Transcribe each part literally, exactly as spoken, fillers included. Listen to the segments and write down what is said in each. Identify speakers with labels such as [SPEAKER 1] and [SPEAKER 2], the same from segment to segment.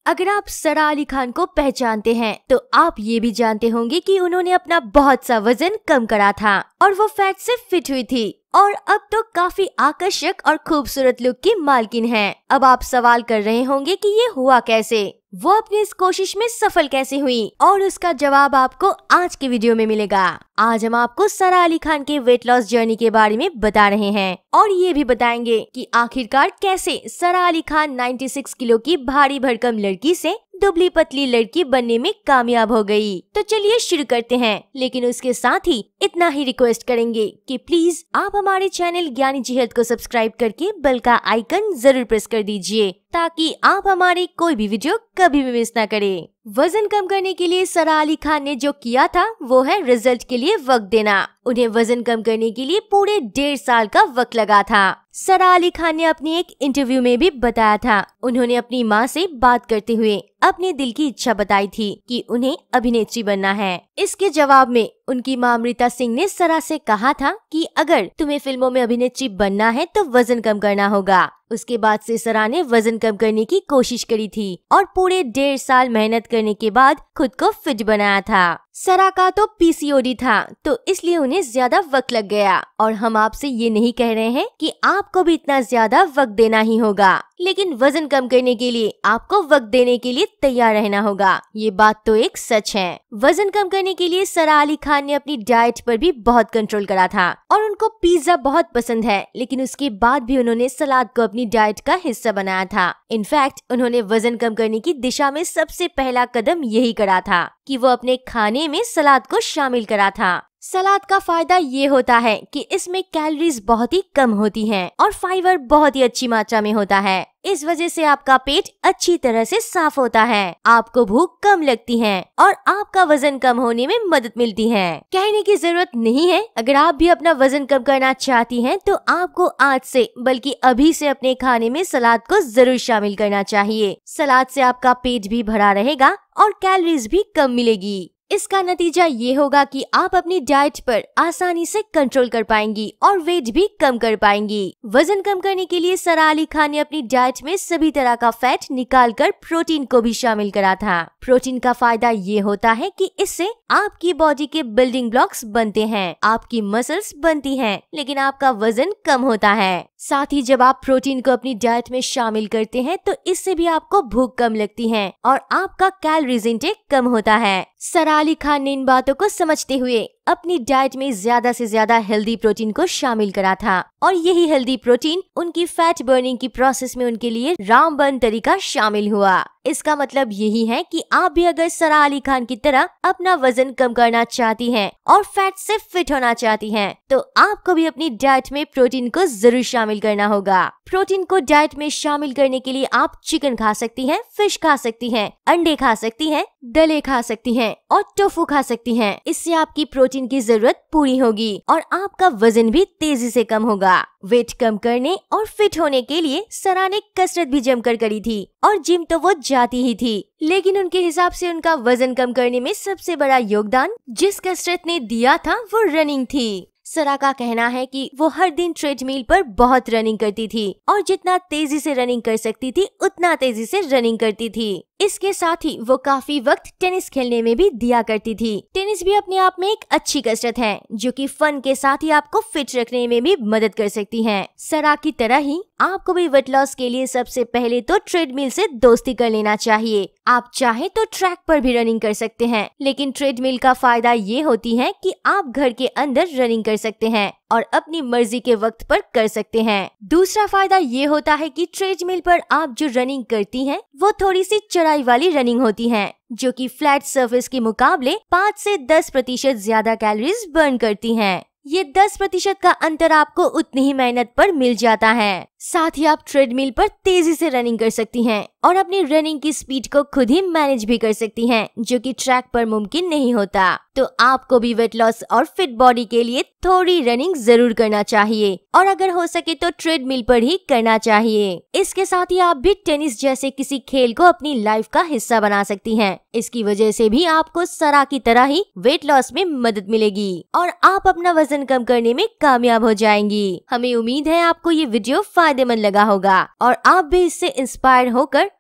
[SPEAKER 1] अगर आप सारा अली खान को पहचानते हैं तो आप ये भी जानते होंगे कि उन्होंने अपना बहुत सा वजन कम करा था और वो फैट से फिट हुई थी और अब तो काफी आकर्षक और खूबसूरत लुक की मालकिन हैं। अब आप सवाल कर रहे होंगे कि ये हुआ कैसे, वो अपनी इस कोशिश में सफल कैसे हुई, और उसका जवाब आपको आज के वीडियो में मिलेगा। आज हम आपको सारा अली खान के वेट लॉस जर्नी के बारे में बता रहे हैं और ये भी बताएंगे कि आखिरकार कैसे सारा अली खान छियानवे किलो की भारी भरकम लड़की से दुबली पतली लड़की बनने में कामयाब हो गई। तो चलिए शुरू करते हैं, लेकिन उसके साथ ही इतना ही रिक्वेस्ट करेंगे कि प्लीज आप हमारे चैनल ज्ञानी जी हेल्थ को सब्सक्राइब करके बेल का आइकन जरूर प्रेस कर दीजिए ताकि आप हमारी कोई भी वीडियो कभी भी मिस ना करें। वजन कम करने के लिए सारा अली खान ने जो किया था वो है रिजल्ट के लिए वक्त देना। उन्हें वजन कम करने के लिए पूरे डेढ़ साल का वक्त लगा था। सारा अली खान ने अपनी एक इंटरव्यू में भी बताया था, उन्होंने अपनी माँ से बात करते हुए अपने दिल की इच्छा बताई थी कि उन्हें अभिनेत्री बनना है। इसके जवाब में उनकी माँ अमृता सिंह ने सारा से कहा था कि अगर तुम्हें फिल्मों में अभिनेत्री बनना है तो वजन कम करना होगा। उसके बाद से सारा ने वजन कम करने की कोशिश करी थी और पूरे डेढ़ साल मेहनत करने के बाद खुद को फिट बनाया था। सारा का तो पीसीओडी था तो इसलिए उन्हें ज्यादा वक्त लग गया और हम आपसे ये नहीं कह रहे हैं कि आपको भी इतना ज्यादा वक्त देना ही होगा, लेकिन वजन कम करने के लिए आपको वक्त देने के लिए तैयार रहना होगा। ये बात तो एक सच है। वजन कम करने के लिए सारा अली खान ने अपनी डाइट पर भी बहुत कंट्रोल करा था और उनको पिज्जा बहुत पसंद है, लेकिन उसके बाद भी उन्होंने सलाद को अपनी डाइट का हिस्सा बनाया था। इनफैक्ट उन्होंने वजन कम करने की दिशा में सबसे पहला कदम यही करा था कि वो अपने खाने में सलाद को शामिल करा था। सलाद का फायदा ये होता है कि इसमें कैलोरीज बहुत ही कम होती हैं और फाइबर बहुत ही अच्छी मात्रा में होता है। इस वजह से आपका पेट अच्छी तरह से साफ होता है, आपको भूख कम लगती है और आपका वजन कम होने में मदद मिलती है। कहने की जरूरत नहीं है, अगर आप भी अपना वजन कम करना चाहती हैं तो आपको आज से बल्कि अभी से अपने खाने में सलाद को जरूर शामिल करना चाहिए। सलाद से आपका पेट भी भरा रहेगा और कैलोरीज भी कम मिलेगी। इसका नतीजा ये होगा कि आप अपनी डाइट पर आसानी से कंट्रोल कर पाएंगी और वेट भी कम कर पाएंगी। वजन कम करने के लिए सारा अली खान ने अपनी डाइट में सभी तरह का फैट निकालकर प्रोटीन को भी शामिल करा था। प्रोटीन का फायदा ये होता है कि इससे आपकी बॉडी के बिल्डिंग ब्लॉक्स बनते हैं, आपकी मसल्स बनती हैं, लेकिन आपका वजन कम होता है। साथ ही जब आप प्रोटीन को अपनी डाइट में शामिल करते हैं तो इससे भी आपको भूख कम लगती है और आपका कैलोरीज इंटेक कम होता है। सारा अली खान ने इन बातों को समझते हुए अपनी डाइट में ज्यादा से ज्यादा हेल्दी प्रोटीन को शामिल करा था और यही हेल्दी प्रोटीन उनकी फैट बर्निंग की प्रोसेस में उनके लिए रामबन तरीका शामिल हुआ। इसका मतलब यही है कि आप भी अगर सारा अली खान की तरह अपना वजन कम करना चाहती हैं और फैट से फिट होना चाहती हैं, तो आपको भी अपनी डाइट में प्रोटीन को जरूर शामिल करना होगा। प्रोटीन को डाइट में शामिल करने के लिए आप चिकन खा सकती हैं, फिश खा सकती हैं, अंडे खा सकती हैं, दले खा सकती हैं और टोफू खा सकती हैं। इससे आपकी प्रोटीन की जरूरत पूरी होगी और आपका वजन भी तेजी से कम होगा। वेट कम करने और फिट होने के लिए सारा ने कसरत भी जमकर करी थी और जिम तो वो जाती ही थी, लेकिन उनके हिसाब से उनका वजन कम करने में सबसे बड़ा योगदान जिस कसरत ने दिया था वो रनिंग थी। सारा का कहना है कि वो हर दिन ट्रेडमिल पर बहुत रनिंग करती थी और जितना तेजी से रनिंग कर सकती थी उतना तेजी से रनिंग करती थी। इसके साथ ही वो काफी वक्त टेनिस खेलने में भी दिया करती थी। टेनिस भी अपने आप में एक अच्छी कसरत है जो कि फन के साथ ही आपको फिट रखने में भी मदद कर सकती है। सारा की तरह ही आपको भी वेट लॉस के लिए सबसे पहले तो ट्रेडमिल से दोस्ती कर लेना चाहिए। आप चाहे तो ट्रैक पर भी रनिंग कर सकते हैं, लेकिन ट्रेडमिल का फायदा ये होती है कि आप घर के अंदर रनिंग कर सकते हैं और अपनी मर्जी के वक्त पर कर सकते हैं। दूसरा फायदा ये होता है कि ट्रेडमिल पर आप जो रनिंग करती हैं वो थोड़ी सी चढ़ाई वाली रनिंग होती है जो कि फ्लैट सरफेस के मुकाबले पाँच से दस प्रतिशत ज्यादा कैलोरीज बर्न करती हैं। ये दस प्रतिशत का अंतर आपको उतनी ही मेहनत पर मिल जाता है। साथ ही आप ट्रेडमिल पर तेजी से रनिंग कर सकती हैं और अपनी रनिंग की स्पीड को खुद ही मैनेज भी कर सकती हैं, जो कि ट्रैक पर मुमकिन नहीं होता। तो आपको भी वेट लॉस और फिट बॉडी के लिए थोड़ी रनिंग जरूर करना चाहिए और अगर हो सके तो ट्रेडमिल पर ही करना चाहिए। इसके साथ ही आप भी टेनिस जैसे किसी खेल को अपनी लाइफ का हिस्सा बना सकती हैं। इसकी वजह से भी आपको सारा की तरह ही वेट लॉस में मदद मिलेगी और आप अपना वजन कम करने में कामयाब हो जाएंगी। हमें उम्मीद है आपको ये वीडियो फायदेमंद लगा होगा और आप भी इससे इंस्पायर होकर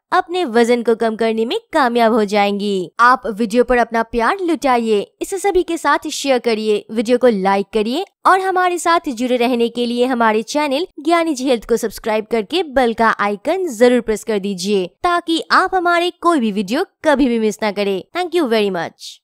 [SPEAKER 1] अपने वजन को कम करने में कामयाब हो जाएंगी। आप वीडियो पर अपना प्यार लुटाइए, इसे सभी के साथ शेयर करिए, वीडियो को लाइक करिए और हमारे साथ जुड़े रहने के लिए हमारे चैनल ज्ञानी जी हेल्थ को सब्सक्राइब करके बेल का आइकन जरूर प्रेस कर दीजिए ताकि आप हमारे कोई भी वीडियो कभी भी मिस ना करें। Thank you very much.